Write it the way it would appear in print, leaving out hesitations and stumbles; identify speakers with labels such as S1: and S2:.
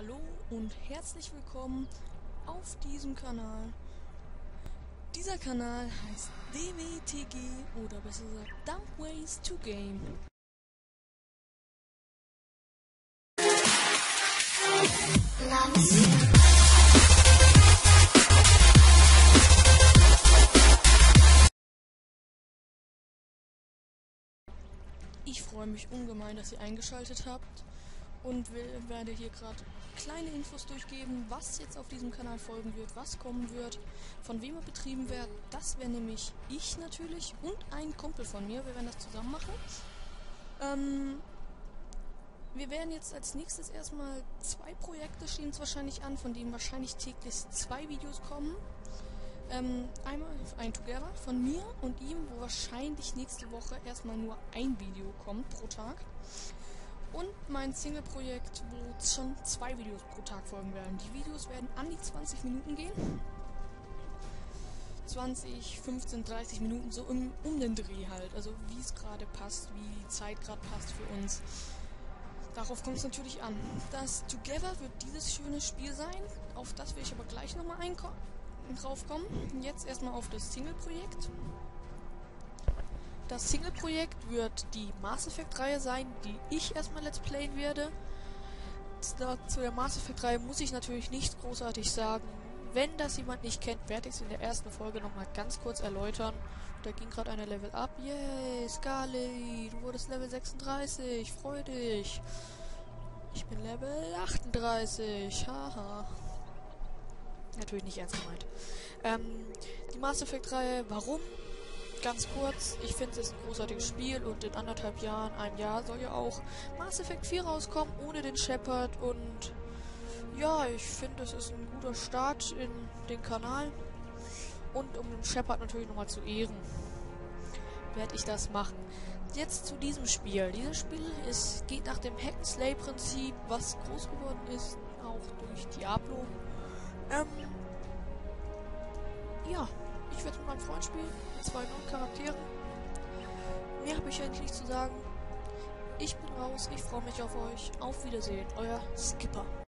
S1: Hallo und herzlich willkommen auf diesem Kanal. Dieser Kanal heißt DWTG oder besser gesagt Dumb Ways to Game. Ich freue mich ungemein, dass ihr eingeschaltet habt und werde hier gerade kleine Infos durchgeben, was jetzt auf diesem Kanal folgen wird, was kommen wird, von wem er betrieben wird. Das wäre nämlich ich natürlich und ein Kumpel von mir. Wir werden das zusammen machen. Wir werden jetzt als nächstes erstmal 2 Projekte stehen es wahrscheinlich an, von denen wahrscheinlich täglich 2 Videos kommen. Einmal ein Together von mir und ihm, wo wahrscheinlich nächste Woche erstmal nur ein Video kommt pro Tag. Und mein Single-Projekt, wo schon 2 Videos pro Tag folgen werden. Die Videos werden an die 20 Minuten gehen. 20, 15, 30 Minuten, so um den Dreh halt. Also wie es gerade passt, wie die Zeit gerade passt für uns. Darauf kommt es natürlich an. Das Together wird dieses schöne Spiel sein. Auf das will ich aber gleich nochmal drauf kommen. Jetzt erstmal auf das Single-Projekt. Das Single-Projekt wird die Mass Effect-Reihe sein, die ich erstmal Let's Playen werde. Zu der Mass Effect-Reihe muss ich natürlich nichts großartig sagen. Wenn das jemand nicht kennt, werde ich es in der ersten Folge nochmal ganz kurz erläutern. Da ging gerade eine Level up. Yay, Scarlet, du wurdest Level 36, freu dich. Ich bin Level 38, haha. Natürlich nicht ernst gemeint. Die Mass Effect-Reihe, warum? Ganz kurz, ich finde es ist ein großartiges Spiel und in anderthalb Jahren, einem Jahr soll ja auch Mass Effect 4 rauskommen, ohne den Shepard und ja, ich finde es ist ein guter Start in den Kanal und um den Shepard natürlich nochmal zu ehren, werde ich das machen. Jetzt zu diesem Spiel. Dieses Spiel geht nach dem Hack-and-Slay-Prinzip, was groß geworden ist, auch durch Diablo. Ja, ich werde mit meinem Freund spielen, mit 2 neuen Charakteren. Mehr habe ich eigentlich nicht zu sagen. Ich bin raus, ich freue mich auf euch. Auf Wiedersehen, euer Skipper.